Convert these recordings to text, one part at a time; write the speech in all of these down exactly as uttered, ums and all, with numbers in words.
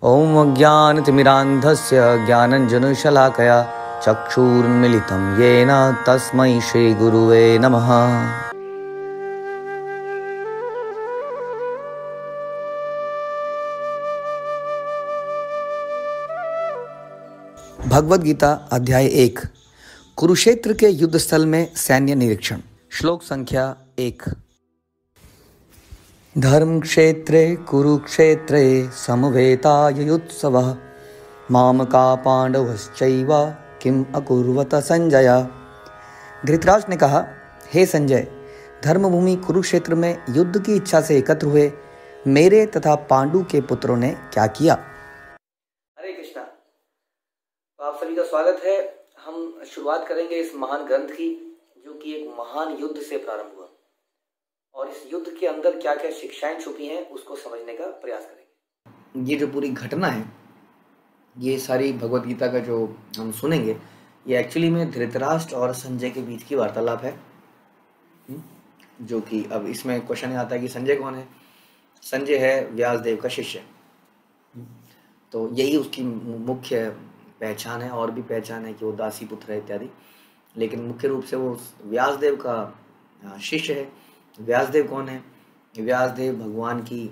ॐ अज्ञानतिमिरान्धस्य ज्ञानञ्जनशलाकया चक्षुरुन्मीलितं येन तस्मै श्रीगुरुवे नमः। भगवद गीता अध्याय एक, कुरुक्षेत्र के युद्ध स्थल में सैन्य निरीक्षण। श्लोक संख्या एक। धर्म क्षेत्रे कुरुक्षेत्रे समवेतायुत्सवः मामका पांडवश्चैव किम अकुर्वत संजय। धृतराष्ट्र ने कहा, हे संजय, धर्मभूमि कुरुक्षेत्र में युद्ध की इच्छा से एकत्र हुए मेरे तथा पांडु के पुत्रों ने क्या किया। हरे कृष्णा। आप सभी का स्वागत है। हम शुरुआत करेंगे इस महान ग्रंथ की, जो कि एक महान युद्ध से प्रारंभ हुआ, और इस युद्ध के अंदर क्या क्या शिक्षाएं छुपी हैं उसको समझने का प्रयास करेंगे। ये जो पूरी घटना है, ये सारी भगवद गीता का जो हम सुनेंगे, ये एक्चुअली में धृतराष्ट्र और संजय के बीच की वार्तालाप है। जो कि अब इसमें क्वेश्चन आता है कि संजय कौन है। संजय है व्यासदेव का शिष्य, तो यही उसकी मुख्य पहचान है। और भी पहचान है कि वो दासी पुत्र है इत्यादि, लेकिन मुख्य रूप से वो व्यासदेव का शिष्य है। व्यासदेव कौन है? व्यासदेव भगवान की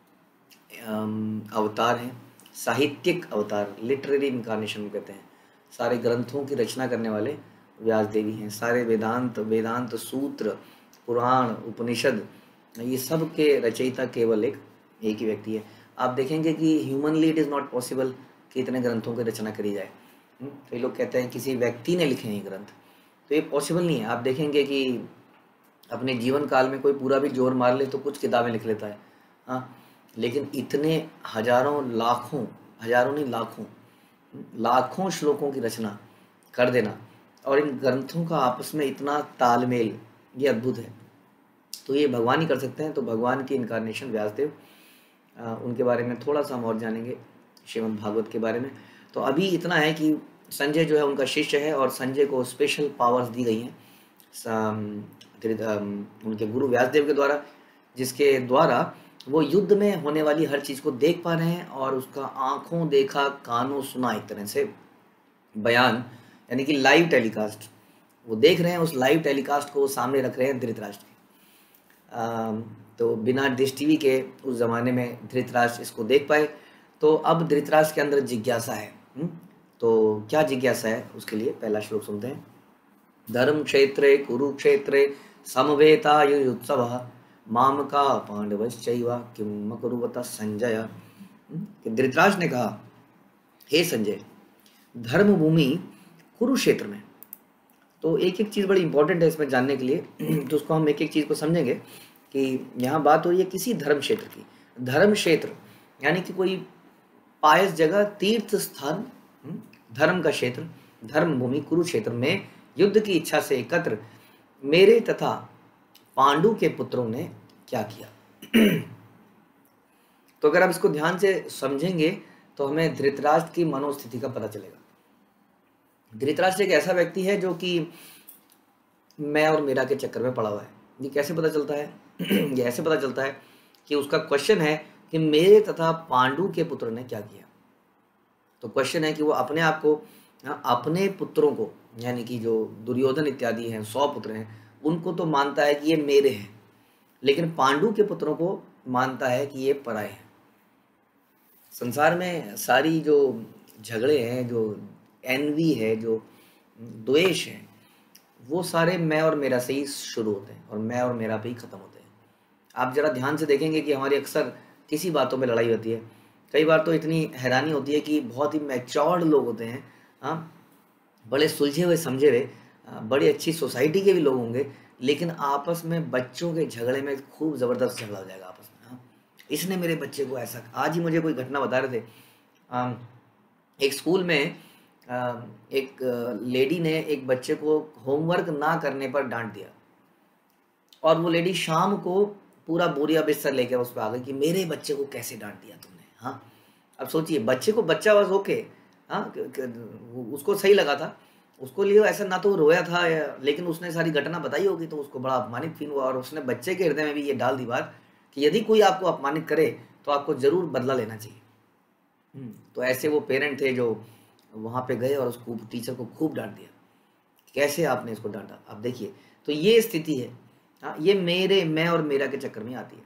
अवतार हैं, साहित्यिक अवतार, लिटरेरी इनकारनेशन कहते हैं। सारे ग्रंथों की रचना करने वाले व्यासदेव ही हैं। सारे वेदांत वेदांत सूत्र, पुराण, उपनिषद, ये सब के रचयिता केवल एक एक ही व्यक्ति है। आप देखेंगे कि humanly it is not possible कि इतने ग्रंथों की रचना करी जाए। तो ये लोग कहते हैं किसी व्यक्ति ने लिखे हैं ये ग्रंथ, तो ये पॉसिबल नहीं है। आप देखेंगे कि अपने जीवन काल में कोई पूरा भी जोर मार ले तो कुछ किताबें लिख लेता है, हाँ, लेकिन इतने हजारों लाखों, हजारों नहीं लाखों लाखों श्लोकों की रचना कर देना और इन ग्रंथों का आपस में इतना तालमेल, ये अद्भुत है। तो ये भगवान ही कर सकते हैं। तो भगवान की इनकारनेशन व्यासदेव, उनके बारे में थोड़ा सा हम और जानेंगे श्रीमद् भागवत के बारे में। तो अभी इतना है कि संजय जो है उनका शिष्य है और संजय को स्पेशल पावर्स दी गई हैं उनके गुरु व्यासदेव के द्वारा, जिसके द्वारा वो युद्ध में होने वाली हर चीज़ को देख पा रहे हैं और उसका आंखों देखा कानों सुना एक तरह से बयान, यानी कि लाइव टेलीकास्ट वो देख रहे हैं। उस लाइव टेलीकास्ट को वो सामने रख रहे हैं धृतराष्ट्र के। तो बिना डिश टीवी के उस ज़माने में धृतराष्ट्र इसको देख पाए। तो अब धृतराष्ट्र के अंदर जिज्ञासा है। हुँ? तो क्या जिज्ञासा है, उसके लिए पहला श्लोक सुनते हैं। धर्म क्षेत्रे कुरुक्षेत्रे समवेतायुत्सवः मामका पांडवश्चैव किम अकुर्वत संजय। धृतराष्ट्र ने कहा, हे संजय, धर्मभूमि कुरुक्षेत्र में, तो एक एक चीज़ बड़ी इंपॉर्टेंट है इसमें जानने के लिए। तो उसको हम एक एक चीज़ को समझेंगे कि यहाँ बात हो रही है किसी धर्म क्षेत्र की। धर्म क्षेत्र यानी कि कोई पायस जगह, तीर्थ स्थान, धर्म का क्षेत्र, धर्म भूमि कुरुक्षेत्र में युद्ध की इच्छा से एकत्र मेरे तथा पांडु के पुत्रों ने क्या किया। तो अगर आप इसको ध्यान से समझेंगे तो हमें धृतराष्ट्र की मनोस्थिति का पता चलेगा। धृतराष्ट्र एक ऐसा व्यक्ति है जो कि मैं और मेरा के चक्कर में पड़ा हुआ है। ये कैसे पता चलता है? ये ऐसे पता चलता है कि उसका क्वेश्चन है कि मेरे तथा पांडु के पुत्र ने क्या किया। तो क्वेश्चन है कि वो अपने आप को, अपने पुत्रों को, यानी कि जो दुर्योधन इत्यादि हैं, सौ पुत्र हैं, उनको तो मानता है कि ये मेरे हैं, लेकिन पांडु के पुत्रों को मानता है कि ये पराए हैं। संसार में सारी जो झगड़े हैं, जो एनवी है, जो द्वेष है, वो सारे मैं और मेरा से ही शुरू होते हैं और मैं और मेरा पे ही ख़त्म होते हैं। आप ज़रा ध्यान से देखेंगे कि हमारी अक्सर किसी बातों में लड़ाई होती है। कई बार तो इतनी हैरानी होती है कि बहुत ही मैच्योर्ड लोग होते हैं, हाँ, बड़े सुलझे हुए समझे हुए, बड़ी अच्छी सोसाइटी के भी लोग होंगे, लेकिन आपस में बच्चों के झगड़े में खूब ज़बरदस्त झगड़ा हो जाएगा आपस में। हाँ, इसने मेरे बच्चे को ऐसा, आज ही मुझे कोई घटना बता रहे थे। आ, एक स्कूल में आ, एक लेडी ने एक बच्चे को होमवर्क ना करने पर डांट दिया, और वो लेडी शाम को पूरा बोरिया बिस्तर लेकर उस पर आ गई कि मेरे बच्चे को कैसे डांट दिया तुमने। हाँ, अब सोचिए, बच्चे को, बच्चा बस ओके, हाँ, उसको सही लगा था, उसको लिए ऐसा ना तो वो रोया था, लेकिन उसने सारी घटना बताई होगी तो उसको बड़ा अपमानित फील हुआ, और उसने बच्चे के हृदय में भी ये डाल दी बात कि यदि कोई आपको अपमानित करे तो आपको जरूर बदला लेना चाहिए। हम्म, तो ऐसे वो पेरेंट थे जो वहाँ पे गए और उसको टीचर को खूब डांट दिया, कैसे आपने इसको डांटा। आप देखिए, तो ये स्थिति है। हाँ, ये मेरे मैं और मेरा के चक्कर में आती है।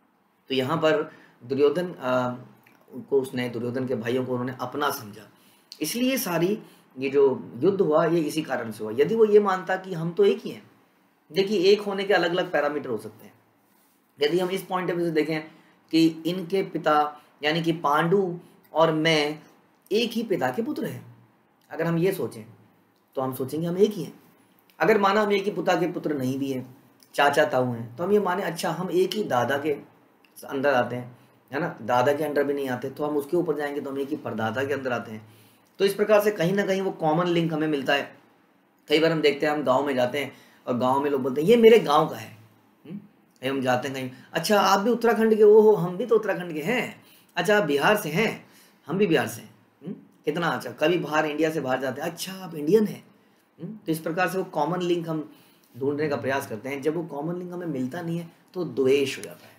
तो यहाँ पर दुर्योधन अ, को उसने दुर्योधन के भाइयों को उन्होंने अपना समझा, इसलिए सारी ये जो युद्ध हुआ ये इसी कारण से हुआ। यदि वो ये मानता कि हम तो एक ही हैं, देखिए एक होने के अलग अलग पैरामीटर हो सकते हैं। यदि हम इस पॉइंट ऑफ व्यू से देखें कि इनके पिता यानी कि पांडु और मैं एक ही पिता के पुत्र हैं, अगर हम ये सोचें तो हम सोचेंगे हम एक ही हैं। अगर माना हम एक ही पिता के पुत्र नहीं भी हैं, चाचा ताऊ हैं, तो हम ये माने अच्छा हम एक ही दादा के अंदर आते हैं, है ना, दादा के अंदर भी नहीं आते तो हम उसके ऊपर जाएंगे तो हम एक ही परदादा के अंदर आते हैं। तो इस प्रकार से कहीं ना कहीं वो कॉमन लिंक हमें मिलता है। कई बार हम देखते हैं, हम गाँव में जाते हैं और गाँव में लोग बोलते हैं ये मेरे गाँव का है। हम्म? कहीं हम जाते हैं कहीं, अच्छा आप भी उत्तराखंड के, ओ हो हम भी तो उत्तराखंड के हैं, अच्छा आप बिहार से हैं, हम भी बिहार से हैं। हम्म? कितना अच्छा, कभी बाहर इंडिया से बाहर जाते हैं, अच्छा आप इंडियन हैं। हम्म? तो इस प्रकार से वो कॉमन लिंक हम ढूंढने का प्रयास करते हैं। जब वो कॉमन लिंक हमें मिलता नहीं है तो द्वेष हो जाता है।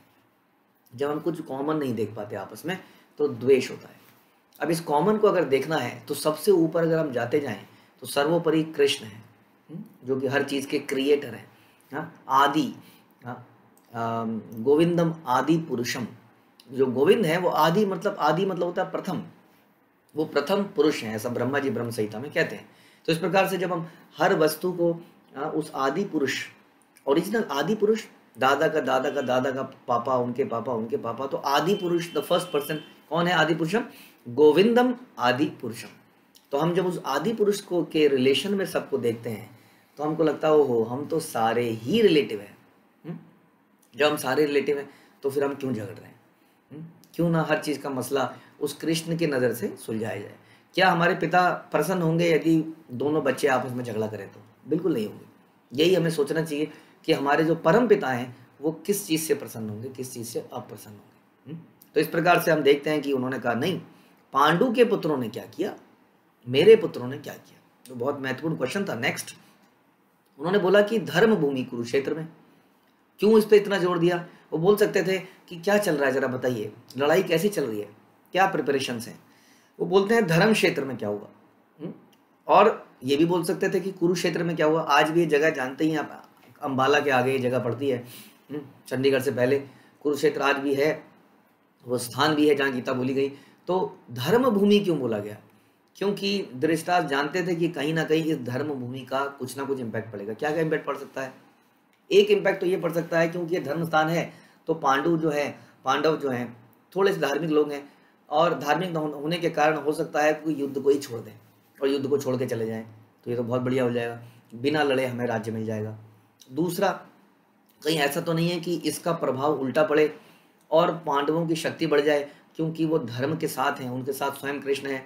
जब हम कुछ कॉमन नहीं देख पाते आपस में तो द्वेष होता है। अब इस कॉमन को अगर देखना है तो सबसे ऊपर अगर हम जाते जाएं तो सर्वोपरि कृष्ण है, हम्म? जो कि हर चीज़ के क्रिएटर हैं, हाँ, आदि, हाँ, अम, गोविंदम आदि पुरुषम। जो गोविंद है वो आदि मतलब आदि मतलब होता है प्रथम, वो प्रथम पुरुष हैं, ऐसा ब्रह्मा जी ब्रह्म संहिता में कहते हैं। तो इस प्रकार से जब हम हर वस्तु को आ, उस आदि पुरुष, ओरिजिनल आदि पुरुष, दादा का दादा का दादा का पापा, उनके पापा उनके पापा, तो आदि पुरुष द फर्स्ट पर्सन कौन है? आदि पुरुषम गोविंदम आदि पुरुषम। तो हम जब उस आदि पुरुष को के रिलेशन में सबको देखते हैं तो हमको लगता है ओहो हम तो सारे ही रिलेटिव हैं। हुँ? जब हम सारे रिलेटिव हैं तो फिर हम क्यों झगड़ रहे हैं? हुँ? क्यों ना हर चीज़ का मसला उस कृष्ण की नज़र से सुलझाया जाए। क्या हमारे पिता प्रसन्न होंगे यदि दोनों बच्चे आपस में झगड़ा करें? तो बिल्कुल नहीं होंगे। यही हमें सोचना चाहिए कि हमारे जो परम पिता हैं वो किस चीज़ से प्रसन्न होंगे, किस चीज़ से अप्रसन्न होंगे। तो इस प्रकार से हम देखते हैं कि उन्होंने कहा नहीं, पांडु के पुत्रों ने क्या किया, मेरे पुत्रों ने क्या किया। तो बहुत महत्वपूर्ण क्वेश्चन था। नेक्स्ट उन्होंने बोला कि धर्म भूमि कुरुक्षेत्र में। क्यों इस पर इतना जोर दिया? वो बोल सकते थे कि क्या चल रहा है जरा बताइए, लड़ाई कैसी चल रही है, क्या प्रिपरेशन है। वो बोलते हैं धर्म क्षेत्र में क्या हुआ। हुँ? और ये भी बोल सकते थे कि कुरुक्षेत्र में क्या हुआ। आज भी ये जगह जानते ही आप, अम्बाला के आगे ये जगह पड़ती है, चंडीगढ़ से पहले कुरुक्षेत्र आज भी है, वो स्थान भी है जहाँ गीता बोली गई। तो धर्म भूमि क्यों बोला गया? क्योंकि धृतराष्ट्र जानते थे कि कहीं ना कहीं इस धर्म भूमि का कुछ ना कुछ इम्पैक्ट पड़ेगा। क्या क्या इम्पैक्ट पड़ सकता है? एक इम्पैक्ट तो ये पड़ सकता है क्योंकि ये धर्म स्थान है तो पांडु जो है, पांडव जो हैं थोड़े से धार्मिक लोग हैं, और धार्मिक होने के कारण हो सकता है कोई युद्ध को ही छोड़ दें और युद्ध को छोड़ के चले जाएं, तो ये तो बहुत बढ़िया हो जाएगा, बिना लड़े हमें राज्य मिल जाएगा। दूसरा, कहीं ऐसा तो नहीं है कि इसका प्रभाव उल्टा पड़े और पांडवों की शक्ति बढ़ जाए क्योंकि वो धर्म के साथ हैं, उनके साथ स्वयं कृष्ण है,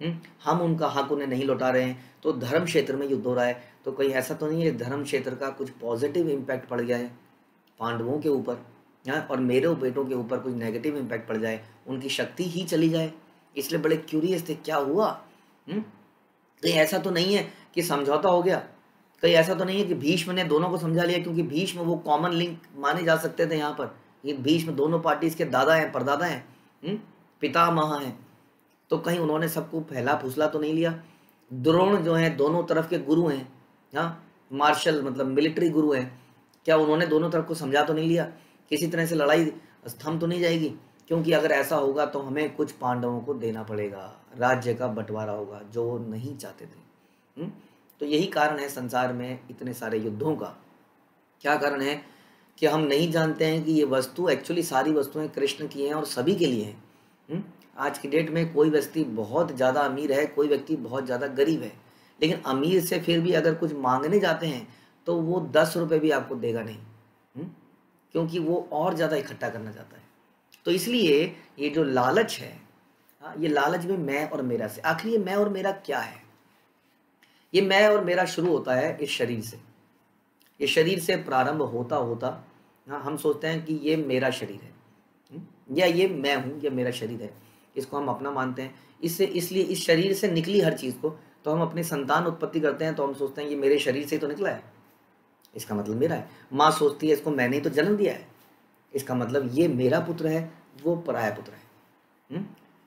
हम उनका हक उन्हें नहीं लौटा रहे हैं, तो धर्म क्षेत्र में युद्ध हो रहा है, तो कहीं ऐसा तो नहीं है धर्म क्षेत्र का कुछ पॉजिटिव इम्पैक्ट पड़ गया है पांडवों के ऊपर, और मेरे बेटों के ऊपर कुछ नेगेटिव इम्पैक्ट पड़ जाए, उनकी शक्ति ही चली जाए। इसलिए बड़े क्यूरियस थे क्या हुआ। हुँ? कहीं ऐसा तो नहीं है कि समझौता हो गया, कहीं ऐसा तो नहीं है कि भीष्म ने दोनों को समझा लिया, क्योंकि भीष्म वो कॉमन लिंक माने जा सकते थे यहाँ पर, ये भीष्म दोनों पार्टीज के दादा हैं, परदादा हैं, पितामह हैं, तो कहीं उन्होंने सबको फैला फूसला तो नहीं लिया। द्रोण जो है दोनों तरफ के गुरु हैं, हाँ, मार्शल मतलब मिलिट्री गुरु हैं, क्या उन्होंने दोनों तरफ को समझा तो नहीं लिया? किसी तरह से लड़ाई थम तो नहीं जाएगी? क्योंकि अगर ऐसा होगा तो हमें कुछ पांडवों को देना पड़ेगा, राज्य का बंटवारा होगा जो वो नहीं चाहते थे। हुँ? तो यही कारण है संसार में इतने सारे युद्धों का। क्या कारण है कि हम नहीं जानते हैं कि ये वस्तु एक्चुअली सारी वस्तुएं कृष्ण की हैं और सभी के लिए हैं। आज की डेट में कोई व्यक्ति बहुत ज़्यादा अमीर है, कोई व्यक्ति बहुत ज़्यादा गरीब है, लेकिन अमीर से फिर भी अगर कुछ मांगने जाते हैं तो वो दस रुपये भी आपको देगा नहीं, हुँ? क्योंकि वो और ज़्यादा इकट्ठा करना चाहता है। तो इसलिए ये जो लालच है, हाँ, ये लालच भी मैं और मेरा से। आखिर ये मैं और मेरा क्या है? ये मैं और मेरा शुरू होता है इस शरीर से। ये शरीर से प्रारंभ होता होता, हाँ, हम सोचते हैं कि ये मेरा शरीर है, या ये मैं हूँ, या मेरा शरीर है, इसको हम अपना मानते हैं। इससे इसलिए इस शरीर से निकली हर चीज़ को तो हम अपनी संतान उत्पत्ति करते हैं, तो हम सोचते हैं ये मेरे शरीर से तो निकला है, इसका मतलब मेरा है। माँ सोचती है इसको मैंने ही तो जन्म दिया है, इसका मतलब ये मेरा पुत्र है, वो पराया पुत्र है।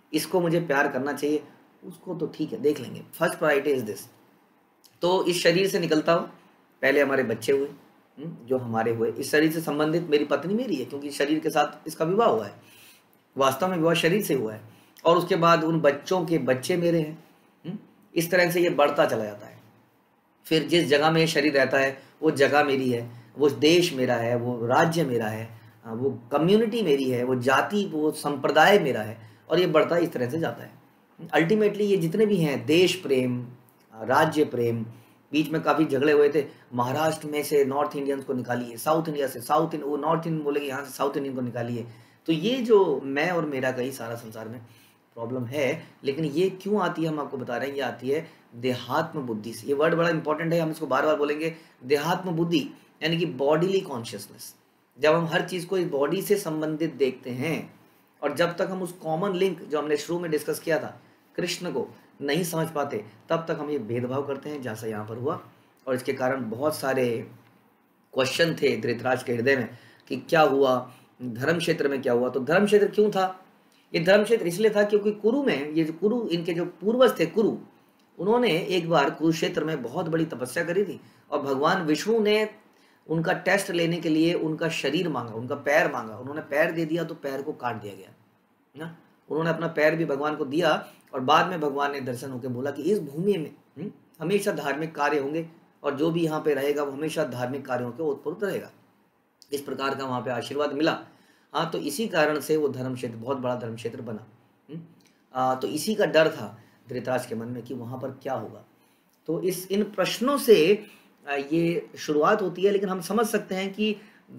इसको मुझे प्यार करना चाहिए, उसको तो ठीक है देख लेंगे, फर्स्ट प्रायोरिटी इज दिस। तो इस शरीर से निकलता हूँ, पहले हमारे बच्चे हुए जो हमारे हुए, इस शरीर से संबंधित मेरी पत्नी मेरी है क्योंकि शरीर के साथ इसका विवाह हुआ है, वास्तव में विवाह शरीर से हुआ है, और उसके बाद उन बच्चों के बच्चे मेरे हैं। इस तरह से ये बढ़ता चला जाता है। फिर जिस जगह में ये शरीर रहता है वो जगह मेरी है, वो देश मेरा है, वो राज्य मेरा है, वो कम्युनिटी मेरी है, वो जाति वो संप्रदाय मेरा है, और ये बढ़ता इस तरह से जाता है। अल्टीमेटली ये जितने भी हैं, देश प्रेम, राज्य प्रेम, बीच में काफ़ी झगड़े हुए थे, महाराष्ट्र में से नॉर्थ इंडियंस को निकालिए, साउथ इंडिया से साउथ वो नॉर्थ इंडियन बोलेंगे यहाँ से साउथ इंडियन को निकालिए। तो ये जो मैं और मेरा का ही सारा संसार में प्रॉब्लम है, लेकिन ये क्यों आती है हम आपको बता रहे हैं। ये आती है देहात्म बुद्धि से। ये वर्ड बड़ा इंपॉर्टेंट है, हम इसको बार बार बोलेंगे। देहात्म बुद्धि यानी कि बॉडीली कॉन्शियसनेस। जब हम हर चीज़ को इस बॉडी से संबंधित देखते हैं, और जब तक हम उस कॉमन लिंक जो हमने शुरू में डिस्कस किया था कृष्ण को नहीं समझ पाते, तब तक हम ये भेदभाव करते हैं जैसा यहाँ पर हुआ। और इसके कारण बहुत सारे क्वेश्चन थे धृतराज के हृदय में कि क्या हुआ, धर्म क्षेत्र में क्या हुआ। तो धर्म क्षेत्र क्यों था? ये धर्म क्षेत्र इसलिए था क्योंकि कुरु में, ये जो कुरु, इनके जो पूर्वज थे कुरु, उन्होंने एक बार कुरुक्षेत्र में बहुत बड़ी तपस्या करी थी, और भगवान विष्णु ने उनका टेस्ट लेने के लिए उनका शरीर मांगा, उनका पैर मांगा। उन्होंने पैर दे दिया तो पैर को काट दिया गया ना। उन्होंने अपना पैर भी भगवान को दिया, और बाद में भगवान ने दर्शन होकर बोला कि इस भूमि में हुँ, हमेशा धार्मिक कार्य होंगे, और जो भी यहाँ पे रहेगा वो हमेशा धार्मिक कार्यों के ओतप्रोत रहेगा। इस प्रकार का वहाँ पे आशीर्वाद मिला। हाँ, तो इसी कारण से वो धर्म क्षेत्र बहुत बड़ा धर्म क्षेत्र बना। आ, तो इसी का डर था धृतराज के मन में कि वहाँ पर क्या होगा। तो इस इन प्रश्नों से ये शुरुआत होती है, लेकिन हम समझ सकते हैं कि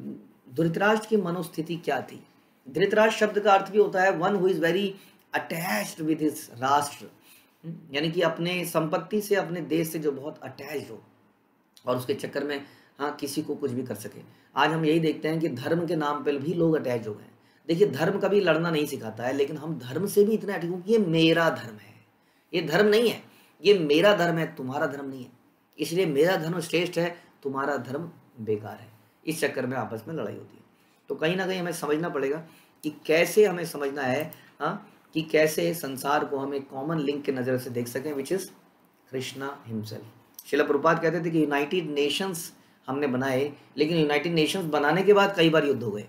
धृतराज की मनोस्थिति क्या थी। धृतराज शब्द का अर्थ भी होता है one who is very attached with his राष्ट्र, यानी कि अपने संपत्ति से, अपने देश से जो बहुत अटैच्ड हो, और उसके चक्कर में हाँ किसी को कुछ भी कर सके। आज हम यही देखते हैं कि धर्म के नाम पर भी लोग अटैच हो गए। देखिए, धर्म कभी लड़ना नहीं सिखाता है, लेकिन हम धर्म से भी इतने अटैच, क्योंकि ये मेरा धर्म है, ये धर्म नहीं है, ये मेरा धर्म है, तुम्हारा धर्म नहीं है, इसलिए मेरा धर्म श्रेष्ठ है, तुम्हारा धर्म बेकार है। इस चक्कर में आपस में लड़ाई होती है। तो कहीं ना कहीं हमें समझना पड़ेगा कि कैसे हमें समझना है हाँ कि कैसे संसार को हम एक कॉमन लिंक के नज़र से देख सकें, which is Krishna himself. Srila Prabhupada कहते थे कि यूनाइटेड नेशंस हमने बनाए, लेकिन यूनाइटेड नेशंस बनाने के बाद कई बार युद्ध हो गए।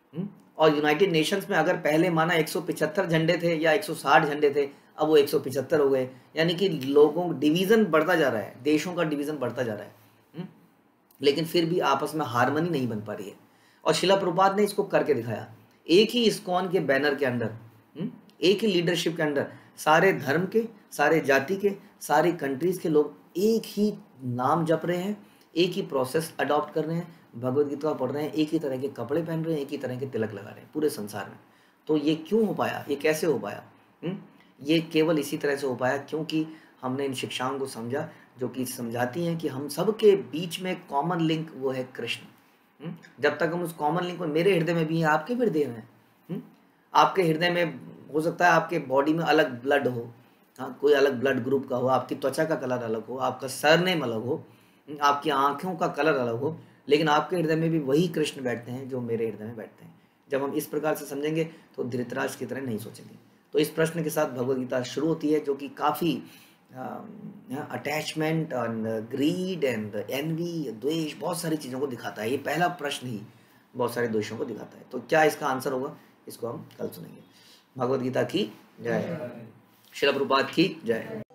और यूनाइटेड नेशंस में अगर पहले माना एक सौ पचहत्तर झंडे थे या एक सौ साठ झंडे थे, अब वो एक सौ पचहत्तर हो गए, यानी कि लोगों डिवीज़न बढ़ता जा रहा है, देशों का डिवीज़न बढ़ता जा रहा है, लेकिन फिर भी आपस में हारमनी नहीं बन पा रही है। और श्रील प्रभुपाद ने इसको करके दिखाया। एक ही इस्कॉन के बैनर के अंदर, एक ही लीडरशिप के अंदर, सारे धर्म के, सारे जाति के, सारी कंट्रीज़ के लोग एक ही नाम जप रहे हैं, एक ही प्रोसेस अडॉप्ट कर रहे हैं, भगवद गीता पढ़ रहे हैं, एक ही तरह के कपड़े पहन रहे हैं, एक ही तरह के तिलक लगा रहे हैं पूरे संसार में। तो ये क्यों हो पाया, ये कैसे हो पाया? हुँ? ये केवल इसी तरह से हो पाया क्योंकि हमने इन शिक्षाओं को समझा, जो कि समझाती हैं कि हम सब के बीच में कॉमन लिंक वो है कृष्ण। जब तक हम उस कॉमन लिंक में, मेरे हृदय में भी है, आपके भी हृदय में है, आपके हृदय में हो सकता है आपके बॉडी में अलग ब्लड हो, हाँ कोई अलग ब्लड ग्रुप का हो, आपकी त्वचा का कलर अलग हो, आपका सरनेम अलग हो, आपकी आँखों का कलर अलग हो, लेकिन आपके हृदय में भी वही कृष्ण बैठते हैं जो मेरे हृदय में बैठते हैं। जब हम इस प्रकार से समझेंगे तो धृतराज की तरह नहीं सोचेंगे। तो इस प्रश्न के साथ भगवद गीता शुरू होती है, जो कि काफ़ी attachment and greed and envy, द्वेष, बहुत सारी चीज़ों को दिखाता है। ये पहला प्रश्न ही बहुत सारे दोषों को दिखाता है। तो क्या इसका आंसर होगा, इसको हम कल सुनेंगे। भगवद गीता की जय, श्रील प्रभुपाद की जय।